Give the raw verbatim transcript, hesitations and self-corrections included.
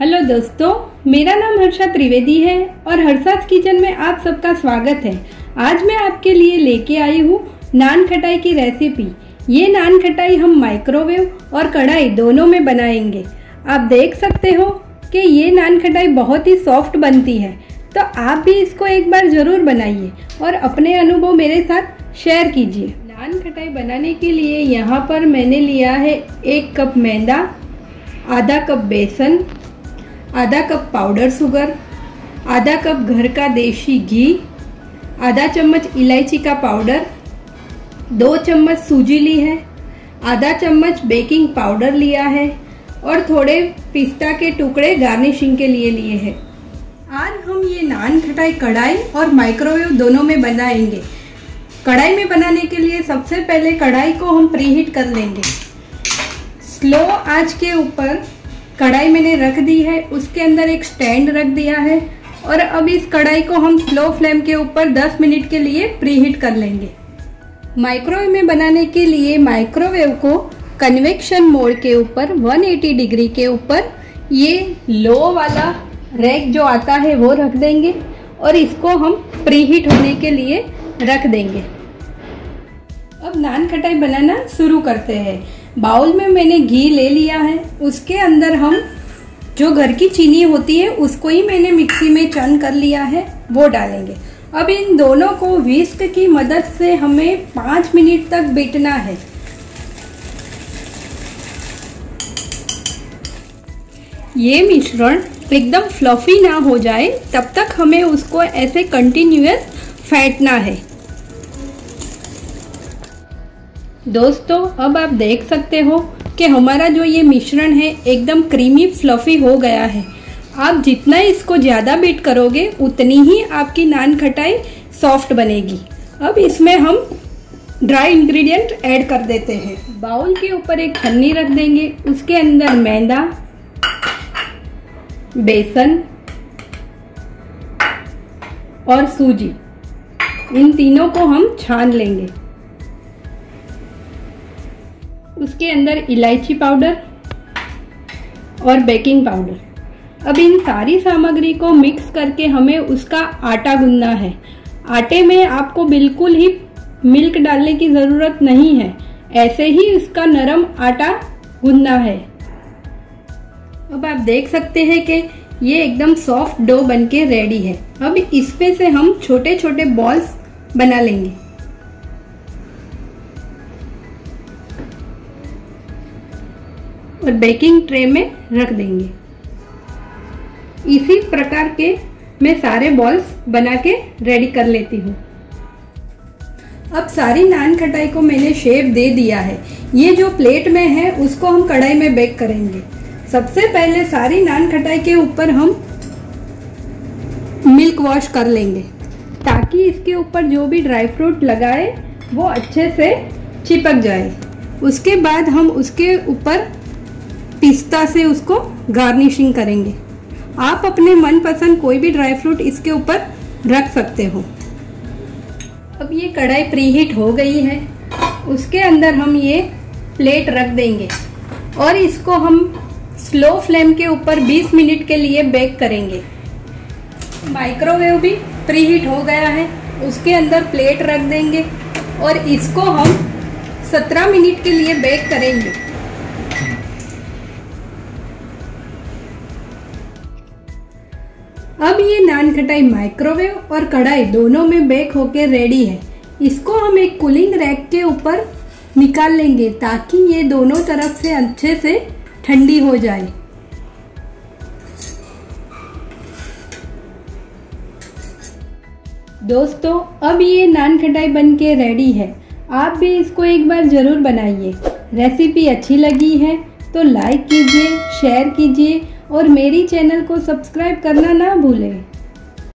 Hello दोस्तों, मेरा नाम हर्षा त्रिवेदी है और हर्षास किचन में आप सबका स्वागत है। आज मैं आपके लिए लेके आई हूँ नान खटाई की रेसिपी। ये नान खटाई हम माइक्रोवेव और कढ़ाई दोनों में बनाएंगे। आप देख सकते हो कि ये नान खटाई बहुत ही सॉफ्ट बनती है, तो आप भी इसको एक बार ज़रूर बनाइए और अपने अनुभव मेरे साथ शेयर कीजिए। नान खटाई बनाने के लिए यहाँ पर मैंने लिया है एक कप मैदा, आधा कप बेसन, आधा कप पाउडर शुगर, आधा कप घर का देसी घी, आधा चम्मच इलायची का पाउडर, दो चम्मच सूजी ली है, आधा चम्मच बेकिंग पाउडर लिया है और थोड़े पिस्ता के टुकड़े गार्निशिंग के लिए लिए हैं। आज हम ये नान खटाई कढ़ाई और माइक्रोवेव दोनों में बनाएंगे। कढ़ाई में बनाने के लिए सबसे पहले कढ़ाई को हम प्रीहीट कर लेंगे। स्लो आंच के ऊपर कढ़ाई मैंने रख दी है, उसके अंदर एक स्टैंड रख दिया है और अब इस कढ़ाई को हम स्लो फ्लेम के ऊपर दस मिनट के लिए प्रीहीट कर लेंगे। माइक्रोवेव में बनाने के लिए माइक्रोवेव को कन्वेक्शन मोड के ऊपर एक सौ अस्सी डिग्री के ऊपर ये लो वाला रैक जो आता है वो रख देंगे और इसको हम प्रीहीट होने के लिए रख देंगे। अब नान खटाई बनाना शुरू करते हैं। बाउल में मैंने घी ले लिया है, उसके अंदर हम जो घर की चीनी होती है उसको ही मैंने मिक्सी में चर्न कर लिया है, वो डालेंगे। अब इन दोनों को व्हिस्क की मदद से हमें पाँच मिनट तक बीटना है। ये मिश्रण एकदम फ्लफी ना हो जाए तब तक हमें उसको ऐसे कंटिन्यूअस फेंटना है। दोस्तों, अब आप देख सकते हो कि हमारा जो ये मिश्रण है एकदम क्रीमी फ्लफी हो गया है। आप जितना इसको ज़्यादा बीट करोगे उतनी ही आपकी नान खटाई सॉफ्ट बनेगी। अब इसमें हम ड्राई इंग्रेडिएंट ऐड कर देते हैं। बाउल के ऊपर एक छन्नी रख देंगे, उसके अंदर मैदा, बेसन और सूजी, इन तीनों को हम छान लेंगे। उसके अंदर इलायची पाउडर और बेकिंग पाउडर। अब इन सारी सामग्री को मिक्स करके हमें उसका आटा गूंदना है। आटे में आपको बिल्कुल ही मिल्क डालने की ज़रूरत नहीं है, ऐसे ही इसका नरम आटा गूंदना है। अब आप देख सकते हैं कि ये एकदम सॉफ्ट डो बनके रेडी है। अब इसमें से हम छोटे छोटे बॉल्स बना लेंगे। और बेकिंग ट्रे में रख देंगे। इसी प्रकार के मैं सारे बॉल्स बना के रेडी कर लेती हूँ। अब सारी नान खटाई को मैंने शेप दे दिया है। ये जो प्लेट में है उसको हम कढ़ाई में बेक करेंगे। सबसे पहले सारी नान खटाई के ऊपर हम मिल्क वॉश कर लेंगे ताकि इसके ऊपर जो भी ड्राई फ्रूट लगाए वो अच्छे से चिपक जाए। उसके बाद हम उसके ऊपर पिस्ता से उसको गार्निशिंग करेंगे। आप अपने मनपसंद कोई भी ड्राई फ्रूट इसके ऊपर रख सकते हो। अब ये कढ़ाई प्रीहीट हो गई है, उसके अंदर हम ये प्लेट रख देंगे और इसको हम स्लो फ्लेम के ऊपर बीस मिनट के लिए बेक करेंगे। माइक्रोवेव भी प्रीहीट हो गया है, उसके अंदर प्लेट रख देंगे और इसको हम सत्रह मिनट के लिए बेक करेंगे। अब ये नान खटाई माइक्रोवेव और कढ़ाई दोनों में बेक होके रेडी है। इसको हम एक कूलिंग रैक के ऊपर निकाल लेंगे ताकि ये दोनों तरफ से अच्छे से ठंडी हो जाए। दोस्तों, अब ये नान खटाई बनके रेडी है। आप भी इसको एक बार जरूर बनाइए। रेसिपी अच्छी लगी है तो लाइक कीजिए, शेयर कीजिए और मेरी चैनल को सब्सक्राइब करना ना भूलें।